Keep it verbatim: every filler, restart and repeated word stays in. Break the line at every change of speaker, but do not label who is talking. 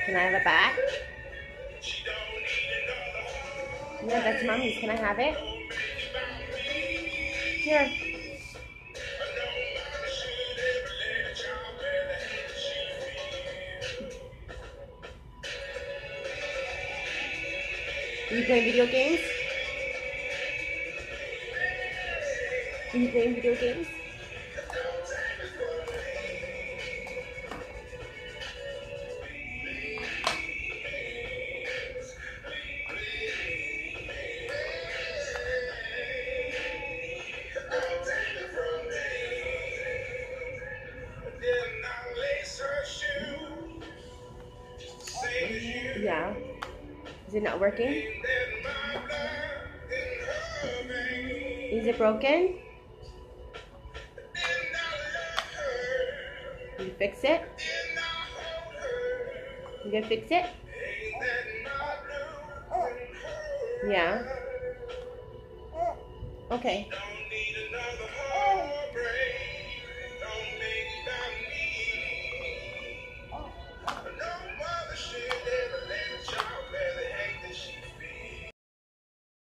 Can I have it back? Yeah, that's mommy's. Can I have it? Here. Are you playing video games? Are you playing video games? Yeah. Is it not working? Is it broken? You fix it? You gonna fix it? Yeah. Okay.